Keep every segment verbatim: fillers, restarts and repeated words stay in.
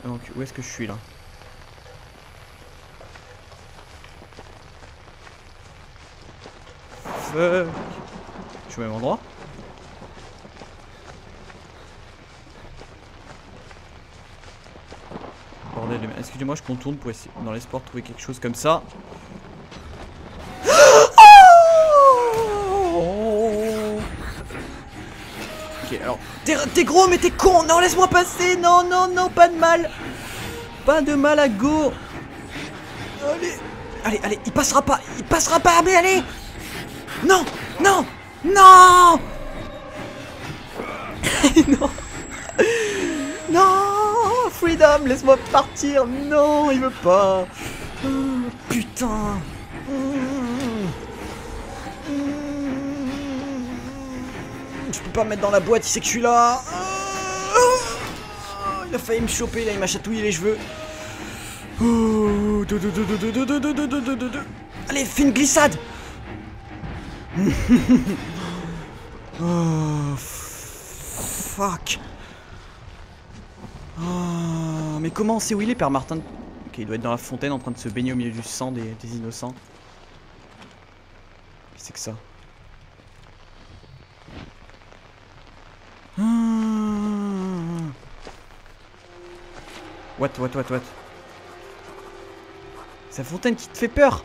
Donc où est-ce que je suis là? Fuck. Je suis au même endroit? Bordel, excusez-moi, je contourne pour essayer, dans l'espoir de trouver quelque chose comme ça. Ok, alors, t'es gros mais t'es con. Non, laisse-moi passer. Non, non, non, pas de mal. Pas de mal à go. Allez, allez, allez, il passera pas. Il passera pas, mais allez. Non, non, non. Non. Non, Freedom, laisse-moi partir. Non, il veut pas. Oh, putain. Je peux pas me mettre dans la boîte, il sait que je suis là. Il a failli me choper, là, il m'a chatouillé les cheveux. Allez, fais une glissade. Oh, fuck. Oh, mais comment on sait où il est, Père Martin? Ok, il doit être dans la fontaine en train de se baigner au milieu du sang des, des innocents. Qu'est-ce que c'est que ça? What, what, what, what? C'est la fontaine qui te fait peur.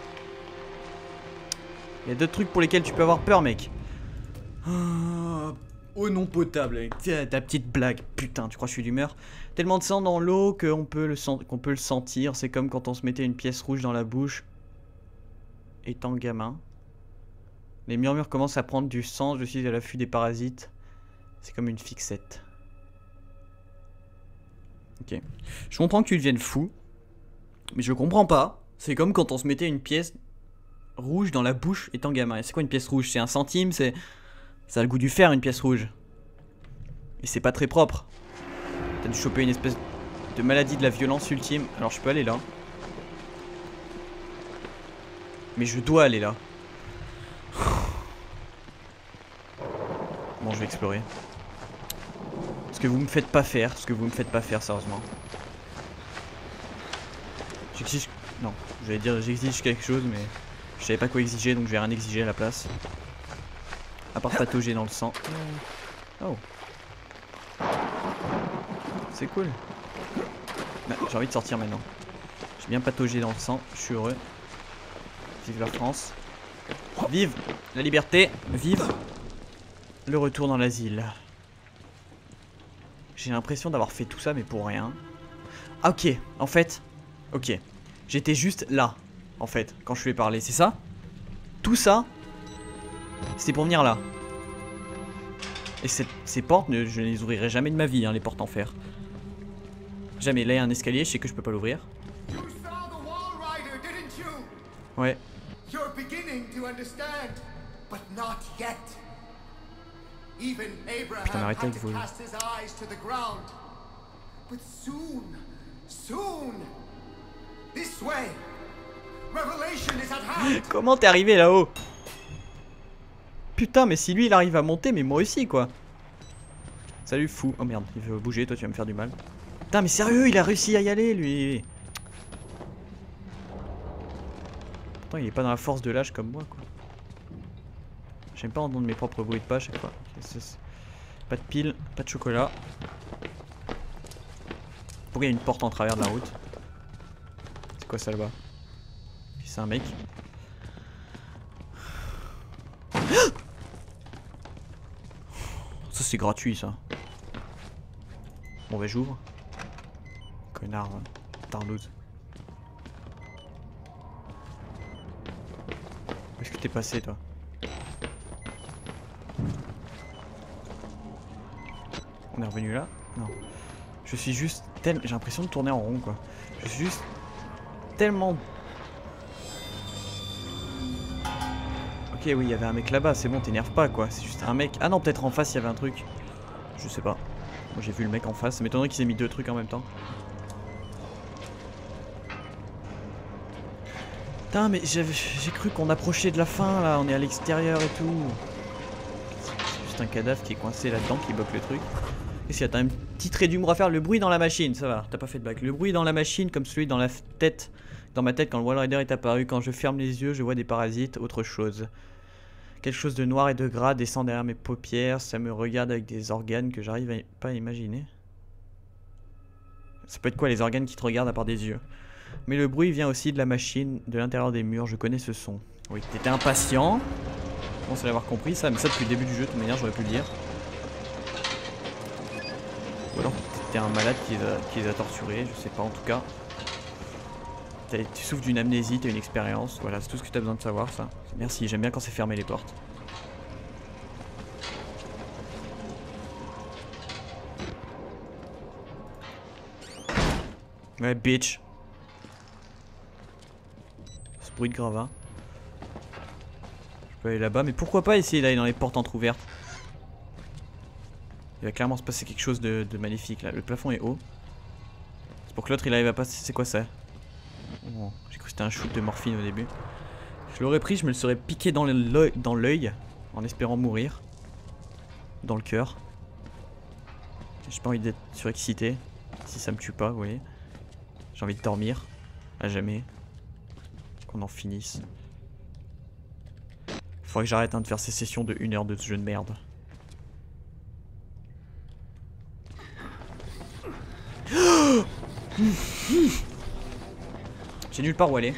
Il y a d'autres trucs pour lesquels tu peux avoir peur, mec. Oh, eau non potable, avec ta petite blague. Putain, tu crois que je suis d'humeur? Tellement de sang dans l'eau qu'on peut, le qu'on peut le sentir. C'est comme quand on se mettait une pièce rouge dans la bouche. Étant gamin. Les murmures commencent à prendre du sens. Je suis à l'affût des parasites. C'est comme une fixette. Ok. Je comprends que tu deviennes fou. Mais je comprends pas. C'est comme quand on se mettait une pièce rouge dans la bouche étant gamin. Et c'est quoi une pièce rouge? C'est un centime, c'est... Ça a le goût du fer, une pièce rouge. Et c'est pas très propre. T'as dû choper une espèce de maladie de la violence ultime. Alors je peux aller là. Mais je dois aller là. Bon, je vais explorer. Ce que vous me faites pas faire, ce que vous me faites pas faire, sérieusement. J'exige... Non, j'allais dire j'exige quelque chose, mais... Je savais pas quoi exiger, donc je vais rien exiger à la place. À part patauger dans le sang. Oh. C'est cool. Bah, j'ai envie de sortir maintenant. J'ai bien pataugé dans le sang, je suis heureux. Vive la France. Vive la liberté. Vive le retour dans l'asile. J'ai l'impression d'avoir fait tout ça, mais pour rien. Ah, ok, en fait. Ok. J'étais juste là, en fait, quand je lui ai parlé, c'est ça? Tout ça, c'était pour venir là. Et cette, ces portes, je ne les ouvrirai jamais de ma vie, hein, les portes en fer. Jamais. Là, il y a un escalier, je sais que je peux pas l'ouvrir. Ouais. Putain, mais arrêtez avec vos... Comment t'es arrivé là-haut? Putain, mais si lui il arrive à monter, mais moi aussi quoi. Salut fou. Oh merde, il veut bouger, toi tu vas me faire du mal. Putain, mais sérieux, il a réussi à y aller lui. Pourtant il est pas dans la force de l'âge comme moi quoi. J'aime pas entendre mes propres bruits de pas à chaque fois. Okay, pas de pile, pas de chocolat. Pourquoi il y a une porte en travers de la route? C'est quoi ça là-bas? C'est un mec. Ça c'est gratuit ça. Bon bah j'ouvre. Connard. Tarlouse. Où est-ce que t'es passé toi? On est revenu là? Non. Je suis juste tellement... J'ai l'impression de tourner en rond quoi. Je suis juste tellement... Ok oui il y avait un mec là-bas, c'est bon t'énerve pas quoi, c'est juste un mec. Ah non peut-être en face il y avait un truc. Je sais pas. Moi j'ai vu le mec en face, ça m'étonnerait qu'ils aient mis deux trucs en même temps. Putain mais j'ai cru qu'on approchait de la fin là, on est à l'extérieur et tout. C'est juste un cadavre qui est coincé là-dedans qui bloque le truc. Qu'est-ce qu'il y a? T'as un petit trait d'humour à faire. Le bruit dans la machine, ça va, t'as pas fait de blague. Le bruit dans la machine, comme celui dans la tête, dans ma tête quand le Wall Rider est apparu. Quand je ferme les yeux, je vois des parasites, autre chose. Quelque chose de noir et de gras descend derrière mes paupières. Ça me regarde avec des organes que j'arrive à... pas à imaginer. Ça peut être quoi les organes qui te regardent à part des yeux? Mais le bruit vient aussi de la machine, de l'intérieur des murs. Je connais ce son. Oui, t'étais impatient. Je pense l'avoir compris ça, mais ça depuis le début du jeu, de toute manière, j'aurais pu le dire. Ou alors t'es un malade qui les, a, qui les a torturés, je sais pas en tout cas. Tu souffres d'une amnésie, t'as une expérience, voilà, c'est tout ce que t'as besoin de savoir ça. Merci, j'aime bien quand c'est fermé les portes. Ouais, bitch. Ce bruit de gravats. Je peux aller là-bas, mais pourquoi pas essayer d'aller dans les portes entrouvertes? Il va clairement se passer quelque chose de, de magnifique là. Le plafond est haut. C'est pour que l'autre il arrive à passer. C'est quoi ça? Oh, j'ai cru que c'était un shoot de morphine au début. Je l'aurais pris, je me le serais piqué dans l'œil en espérant mourir. Dans le cœur. J'ai pas envie d'être surexcité. Si ça me tue pas, vous voyez. J'ai envie de dormir. À jamais. Qu'on en finisse. Faudrait que j'arrête hein, de faire ces sessions de une heure de ce jeu de merde. J'ai nulle part où aller.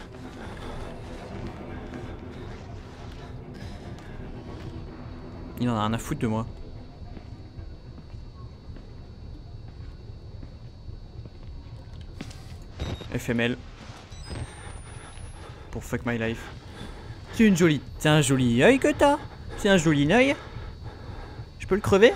Il en a rien à foutre de moi. F M L. Pour fuck my life. C'est une jolie. C'est un joli œil que t'as. C'est un joli œil. Je peux le crever?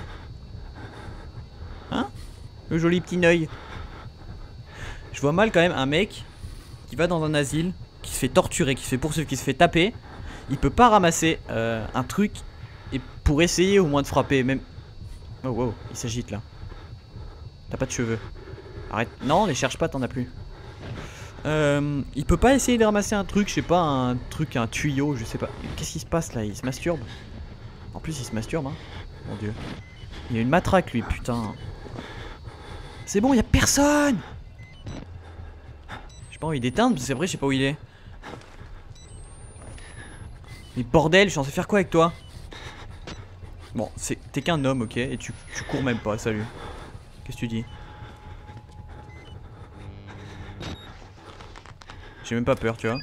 Hein? Le joli petit œil. Je vois mal quand même un mec qui va dans un asile, qui se fait torturer, qui se fait poursuivre, qui se fait taper. Il peut pas ramasser euh, un truc et pour essayer au moins de frapper. Même. Oh wow, il s'agite là. T'as pas de cheveux. Arrête. Non, les cherche pas, t'en as plus. Euh, il peut pas essayer de ramasser un truc, je sais pas, un truc, un tuyau, je sais pas. Qu'est-ce qui se passe là? Il se masturbe. En plus, il se masturbe, hein. Mon dieu. Il a une matraque lui, putain. C'est bon, y a personne. J'ai pas envie d'éteindre, c'est vrai, je sais pas où il est. Mais bordel, je suis censé faire quoi avec toi? Bon, t'es qu'un homme, ok, et tu, tu cours même pas, salut. Qu'est-ce que tu dis? J'ai même pas peur, tu vois.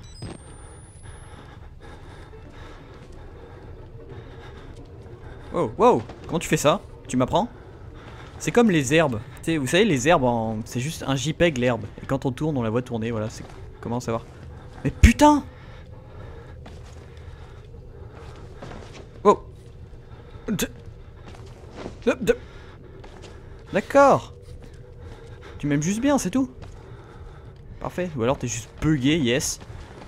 Wow, wow, comment tu fais ça? Tu m'apprends? C'est comme les herbes. Tu sais, vous savez, les herbes, en... c'est juste un JPEG l'herbe. Et quand on tourne, on la voit tourner, voilà. C'est comment savoir? Mais putain! Oh! D'accord! Tu m'aimes juste bien, c'est tout. Parfait. Ou alors t'es juste bugué, yes.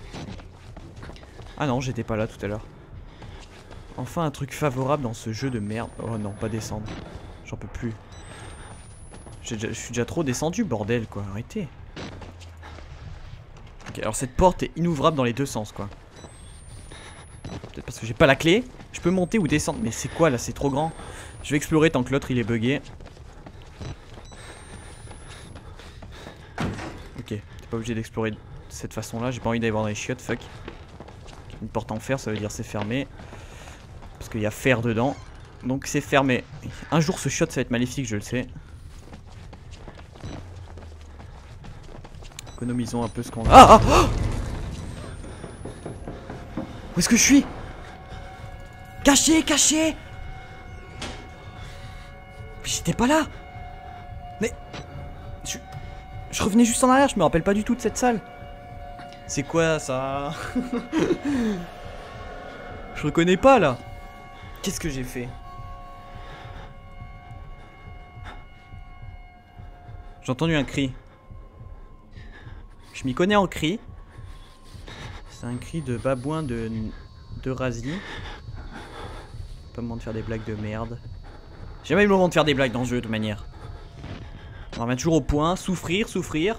Ah non, j'étais pas là tout à l'heure. Enfin un truc favorable dans ce jeu de merde. Oh non, pas descendre. J'en peux plus. Je suis déjà trop descendu, bordel, quoi. Arrêtez. Ok, alors cette porte est inouvrable dans les deux sens, quoi. Peut-être parce que j'ai pas la clé. Je peux monter ou descendre. Mais c'est quoi, là? C'est trop grand. Je vais explorer tant que l'autre, il est bugué. Ok, t'es pas obligé d'explorer de cette façon-là. J'ai pas envie d'aller voir dans les chiottes, fuck. Une porte en fer, ça veut dire c'est fermé. Parce qu'il y a fer dedans. Donc c'est fermé. Un jour, ce chiotte, ça va être maléfique, je le sais. Économisons un peu ce qu'on a. Ah, ah, ah. Où est-ce que je suis? Caché, caché. J'étais pas là. Mais je... je revenais juste en arrière, je me rappelle pas du tout de cette salle. C'est quoi ça? Je reconnais pas là. Qu'est-ce que j'ai fait? J'ai entendu un cri. Je m'y connais en cri. C'est un cri de babouin de, de Razi. Pas le moment de faire des blagues de merde. J'ai jamais eu le moment de faire des blagues dans le jeu de toute manière. On revient toujours au point. Souffrir, souffrir.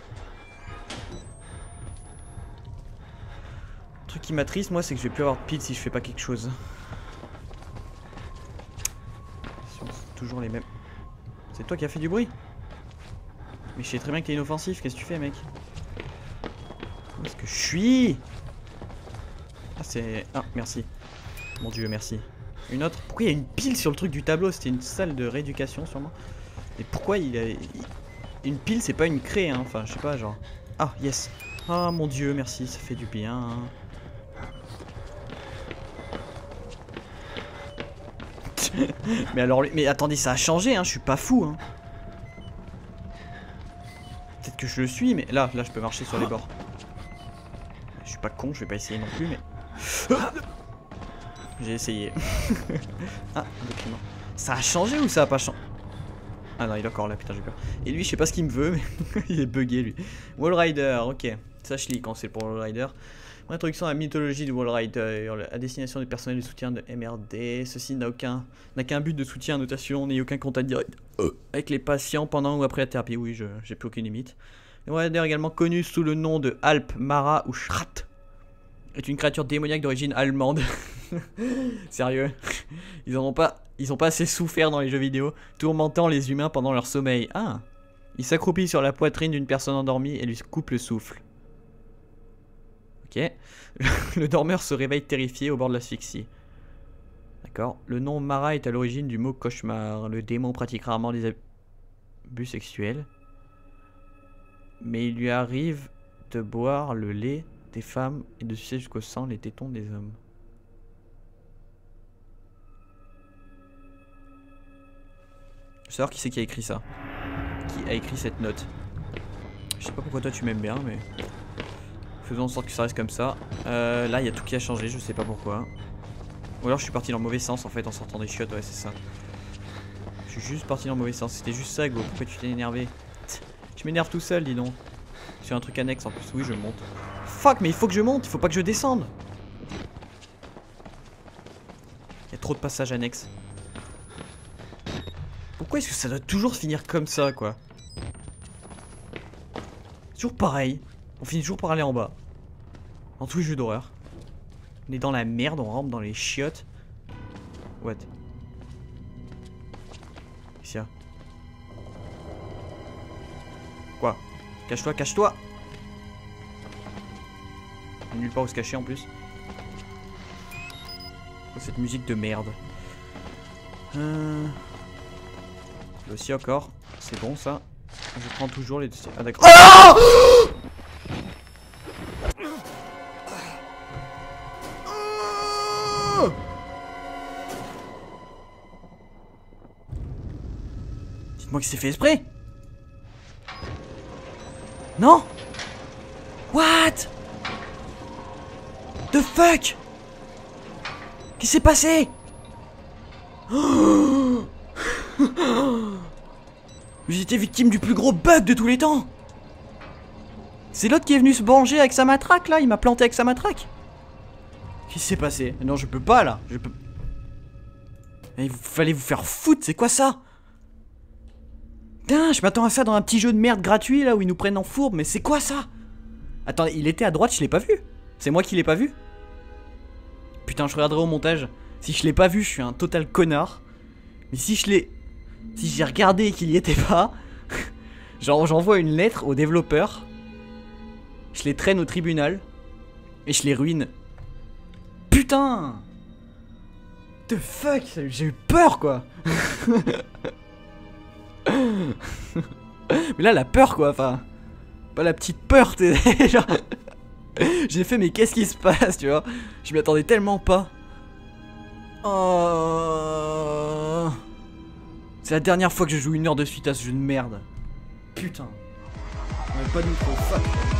Le truc qui m'attriste moi c'est que je vais plus avoir de pile si je fais pas quelque chose. toujours les mêmes. C'est toi qui as fait du bruit? Mais je sais très bien que t'es inoffensif, qu'est-ce que tu fais mec? Où est-ce que je suis? Ah c'est... Ah merci. Mon dieu merci. Une autre? Pourquoi il y a une pile sur le truc du tableau? C'était une salle de rééducation sûrement. Et pourquoi il a... Une pile c'est pas une craie hein, enfin je sais pas genre... Ah yes. Ah mon dieu merci, ça fait du bien hein. Mais alors, mais attendez, ça a changé, hein, je suis pas fou, hein. Peut-être que je le suis, mais là, là, je peux marcher sur les bords. Je suis pas con, je vais pas essayer non plus, mais... J'ai essayé. Ah, un document. Ça a changé ou ça a pas changé? Ah non, il est encore là, putain, j'ai peur. Et lui, je sais pas ce qu'il me veut, mais il est bugué, lui. Wall Rider, ok. Ça, je lis quand c'est pour Wall Rider. Introduction à la mythologie du Wall Rider, à destination du personnel de soutien de M R D. Ceci n'a aucun, n'a qu'un but de soutien, notation, ni aucun contact direct avec les patients pendant ou après la thérapie. Oui, je j'ai plus aucune limite. Le Wall Rider, également connu sous le nom de Alp, Mara ou Schrat, est une créature démoniaque d'origine allemande. Sérieux, ils en ont pas, ils ont pas assez souffert dans les jeux vidéo, tourmentant les humains pendant leur sommeil. Ah, il s'accroupit sur la poitrine d'une personne endormie et lui coupe le souffle. Ok. Le dormeur se réveille terrifié au bord de l'asphyxie. D'accord. Le nom Mara est à l'origine du mot cauchemar. Le démon pratique rarement des abus sexuels. Mais il lui arrive de boire le lait des femmes et de sucer jusqu'au sang les tétons des hommes. Je veux savoir qui c'est qui a écrit ça. Qui a écrit cette note. Je sais pas pourquoi toi tu m'aimes bien, mais... Faisons en sorte que ça reste comme ça. Euh, là, il y a tout qui a changé, je sais pas pourquoi. Ou alors je suis parti dans le mauvais sens en fait en sortant des chiottes, ouais, c'est ça. Je suis juste parti dans le mauvais sens. C'était juste ça, Go. Pourquoi tu t'es énervé? Je m'énerve tout seul, dis donc. Sur un truc annexe en plus. Oui, je monte. Fuck, mais il faut que je monte, il faut pas que je descende. Il y a trop de passages annexes. Pourquoi est-ce que ça doit toujours finir comme ça, quoi? Toujours pareil. On finit toujours par aller en bas. Dans tous les jeux d'horreur. On est dans la merde, on rentre dans les chiottes. What? Qu'est-ce qu'il y a? Quoi? Cache-toi, cache-toi! Nulle part où se cacher en plus. Oh, cette musique de merde. Euh... Là aussi encore. C'est bon ça. Je prends toujours les... Ah d'accord. Ah! Dites-moi que c'est fait exprès. Non. What? The fuck? Qu'est-ce qui s'est passé? Oh. J'étais victime du plus gros bug de tous les temps. C'est l'autre qui est venu se venger avec sa matraque là. Il m'a planté avec sa matraque. Qu'est-ce qui s'est passé? Non, je peux pas là. Je peux. Il fallait vous faire foutre. C'est quoi ça? Putain, je m'attends à ça dans un petit jeu de merde gratuit là où ils nous prennent en fourbe. Mais c'est quoi ça? Attends, il était à droite, je l'ai pas vu. C'est moi qui l'ai pas vu. Putain, je regarderai au montage. Si je l'ai pas vu, je suis un total connard. Mais si je l'ai... Si j'ai regardé et qu'il y était pas, genre j'envoie une lettre au développeur, je les traîne au tribunal et je les ruine. Putain! The fuck? J'ai eu peur quoi. Mais là la peur quoi, enfin... Pas la petite peur, t'es genre... J'ai fait mais qu'est-ce qui se passe, tu vois? Je m'y attendais tellement pas. Oh... C'est la dernière fois que je joue une heure de suite à ce jeu de merde. Putain. On avait pas de micro, fuck.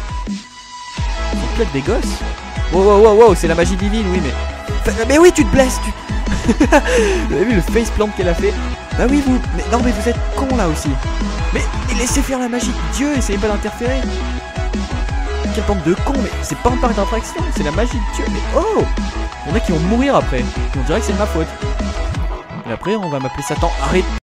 On peut-être des gosses. Wow wow wow wow, c'est la magie divine, oui mais... Mais oui, tu te blesses, tu... Vous avez vu le faceplant qu'elle a fait? Bah oui, vous... Mais non mais vous êtes con là aussi. Mais laissez faire la magie de Dieu, essayez pas d'interférer. Quelle bande de cons, mais c'est pas un parc d'attraction, c'est la magie de Dieu, mais oh! Il y en a qui vont mourir après. On dirait que c'est de ma faute. Et après, on va m'appeler Satan. Arrête!